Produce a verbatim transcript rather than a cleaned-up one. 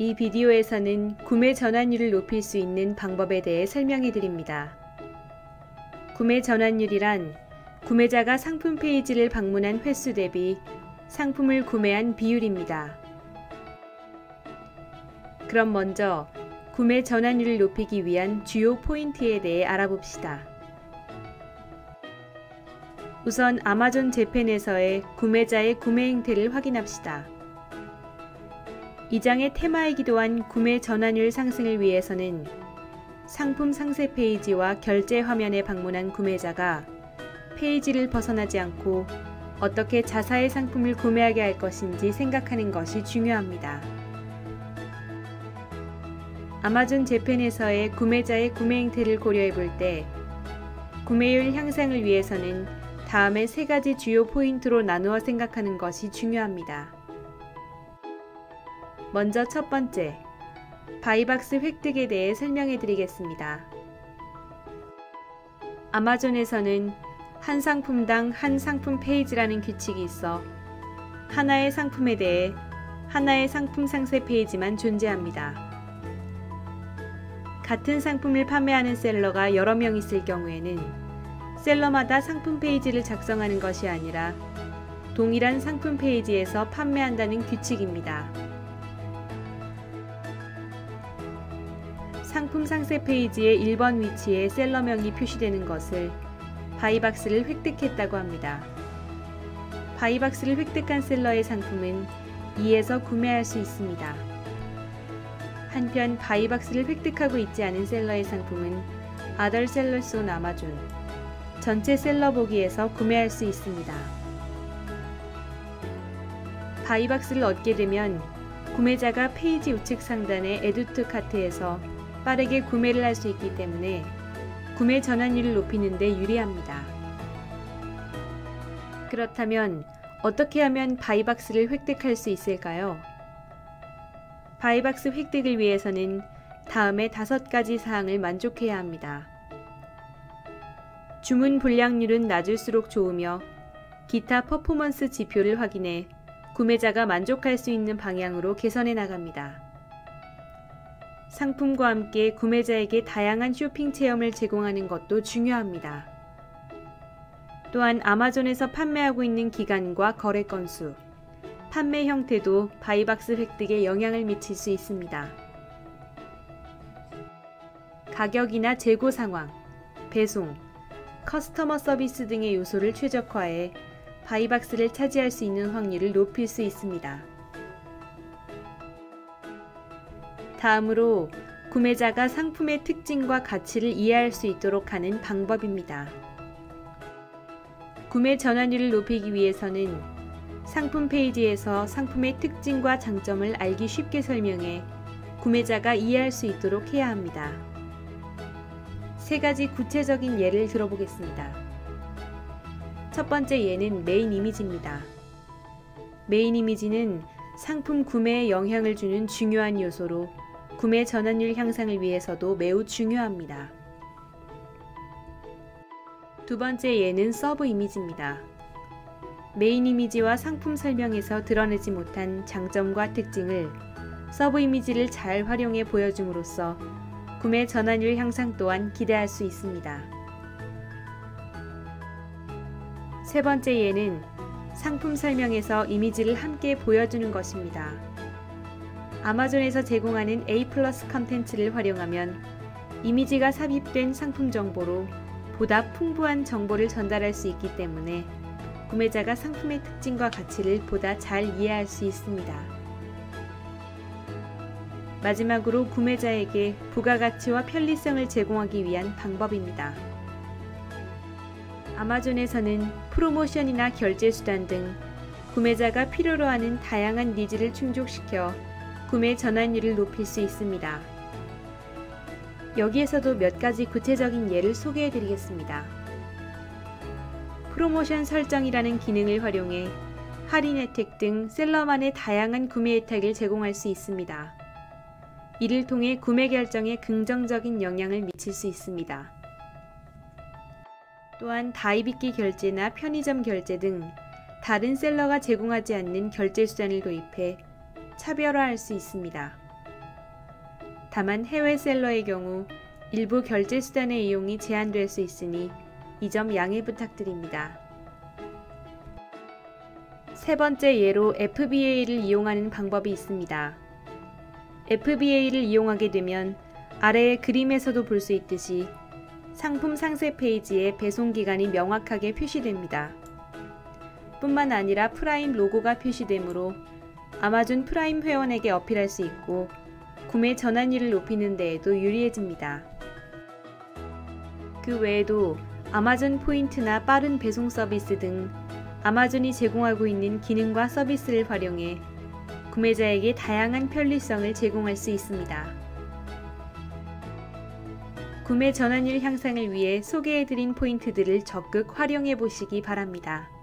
이 비디오에서는 구매 전환율을 높일 수 있는 방법에 대해 설명해 드립니다. 구매 전환율이란 구매자가 상품 페이지를 방문한 횟수 대비 상품을 구매한 비율입니다. 그럼 먼저 구매 전환율을 높이기 위한 주요 포인트에 대해 알아봅시다. 우선 아마존 재팬에서의 구매자의 구매 행태를 확인합시다. 이 장의 테마이기도 한 구매 전환율 상승을 위해서는 상품 상세 페이지와 결제 화면에 방문한 구매자가 페이지를 벗어나지 않고 어떻게 자사의 상품을 구매하게 할 것인지 생각하는 것이 중요합니다. 아마존 재팬에서의 구매자의 구매 행태를 고려해 볼 때 구매율 향상을 위해서는 다음의 세 가지 주요 포인트로 나누어 생각하는 것이 중요합니다. 먼저 첫 번째, 바이박스 획득에 대해 설명해 드리겠습니다. 아마존에서는 한 상품당 한 상품 페이지라는 규칙이 있어 하나의 상품에 대해 하나의 상품 상세 페이지만 존재합니다. 같은 상품을 판매하는 셀러가 여러 명 있을 경우에는 셀러마다 상품 페이지를 작성하는 것이 아니라 동일한 상품 페이지에서 판매한다는 규칙입니다. 상품 상세 페이지의 일 번 위치에 셀러명이 표시되는 것을 바이박스를 획득했다고 합니다. 바이박스를 획득한 셀러의 상품은 이에서 구매할 수 있습니다. 한편 바이박스를 획득하고 있지 않은 셀러의 상품은 Other Sellers on Amazon, 전체 셀러 보기에서 구매할 수 있습니다. 바이박스를 얻게 되면 구매자가 페이지 우측 상단의 Add to Cart에서 빠르게 구매를 할 수 있기 때문에 구매 전환율을 높이는 데 유리합니다. 그렇다면 어떻게 하면 바이박스를 획득할 수 있을까요? 바이박스 획득을 위해서는 다음의 다섯 가지 사항을 만족해야 합니다. 주문 불량률은 낮을수록 좋으며 기타 퍼포먼스 지표를 확인해 구매자가 만족할 수 있는 방향으로 개선해 나갑니다. 상품과 함께 구매자에게 다양한 쇼핑 체험을 제공하는 것도 중요합니다. 또한 아마존에서 판매하고 있는 기간과 거래 건수, 판매 형태도 바이박스 획득에 영향을 미칠 수 있습니다. 가격이나 재고 상황, 배송, 커스터머 서비스 등의 요소를 최적화해 바이박스를 차지할 수 있는 확률을 높일 수 있습니다. 다음으로 구매자가 상품의 특징과 가치를 이해할 수 있도록 하는 방법입니다. 구매 전환율을 높이기 위해서는 상품 페이지에서 상품의 특징과 장점을 알기 쉽게 설명해 구매자가 이해할 수 있도록 해야 합니다. 세 가지 구체적인 예를 들어보겠습니다. 첫 번째 예는 메인 이미지입니다. 메인 이미지는 상품 구매에 영향을 주는 중요한 요소로 구매 전환율 향상을 위해서도 매우 중요합니다. 두 번째 예는 서브 이미지입니다. 메인 이미지와 상품 설명에서 드러내지 못한 장점과 특징을 서브 이미지를 잘 활용해 보여줌으로써 구매 전환율 향상 또한 기대할 수 있습니다. 세 번째 예는 상품 설명에서 이미지를 함께 보여주는 것입니다. 아마존에서 제공하는 A 플러스 컨텐츠를 활용하면 이미지가 삽입된 상품 정보로 보다 풍부한 정보를 전달할 수 있기 때문에 구매자가 상품의 특징과 가치를 보다 잘 이해할 수 있습니다. 마지막으로 구매자에게 부가가치와 편리성을 제공하기 위한 방법입니다. 아마존에서는 프로모션이나 결제 수단 등 구매자가 필요로 하는 다양한 니즈를 충족시켜 구매 전환율을 높일 수 있습니다. 여기에서도 몇 가지 구체적인 예를 소개해 드리겠습니다. 프로모션 설정이라는 기능을 활용해 할인 혜택 등 셀러만의 다양한 구매 혜택을 제공할 수 있습니다. 이를 통해 구매 결정에 긍정적인 영향을 미칠 수 있습니다. 또한 다이빗기 결제나 편의점 결제 등 다른 셀러가 제공하지 않는 결제 수단을 도입해 차별화할 수 있습니다. 다만 해외 셀러의 경우 일부 결제 수단의 이용이 제한될 수 있으니 이 점 양해 부탁드립니다. 세 번째 예로 에프비에이를 이용하는 방법이 있습니다. 에프비에이를 이용하게 되면 아래의 그림에서도 볼 수 있듯이 상품 상세 페이지에 배송 기간이 명확하게 표시됩니다. 뿐만 아니라 프라임 로고가 표시되므로 아마존 프라임 회원에게 어필할 수 있고 구매 전환율을 높이는 데에도 유리해집니다. 그 외에도 아마존 포인트나 빠른 배송 서비스 등 아마존이 제공하고 있는 기능과 서비스를 활용해 구매자에게 다양한 편리성을 제공할 수 있습니다. 구매 전환율 향상을 위해 소개해드린 포인트들을 적극 활용해 보시기 바랍니다.